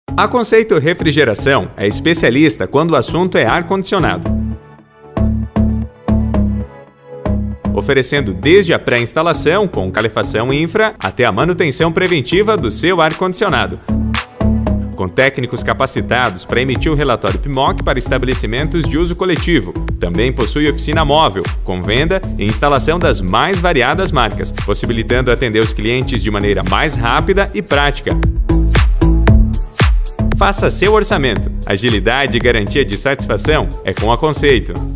A Conceito Refrigeração é especialista quando o assunto é ar-condicionado, oferecendo desde a pré-instalação com calefação infra até a manutenção preventiva do seu ar-condicionado, com técnicos capacitados para emitir o relatório PMOC para estabelecimentos de uso coletivo. Também possui oficina móvel, com venda e instalação das mais variadas marcas, possibilitando atender os clientes de maneira mais rápida e prática. Faça seu orçamento. Agilidade e garantia de satisfação é com a Conceito.